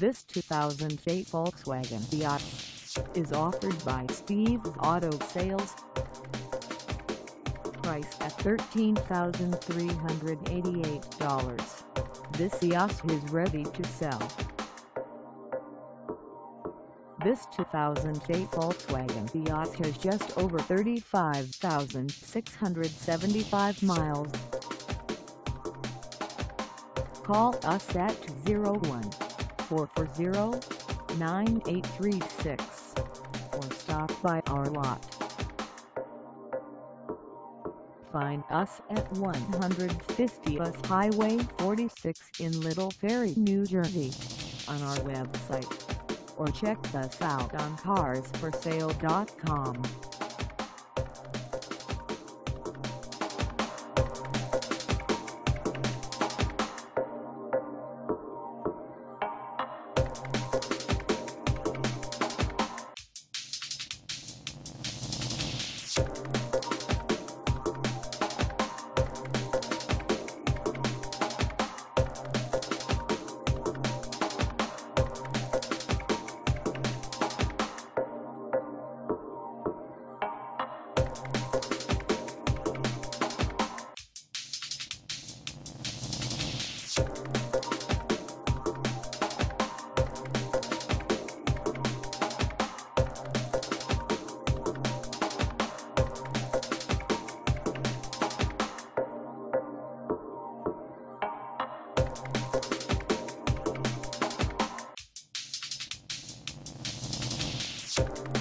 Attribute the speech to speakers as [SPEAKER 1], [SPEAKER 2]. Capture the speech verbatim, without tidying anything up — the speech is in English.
[SPEAKER 1] This two thousand eight Volkswagen Eos is offered by Steve's Auto Sales. Price at thirteen thousand three hundred eighty-eight dollars. This Eos is ready to sell. This two thousand eight Volkswagen Eos has just over thirty-five thousand six hundred seventy-five miles. Call us at zero one four four zero, nine eight three six or stop by our lot. Find us at one fifty U S Highway forty-six in Little Ferry, New Jersey, on our website, or check us out on cars for sale dot com.
[SPEAKER 2] You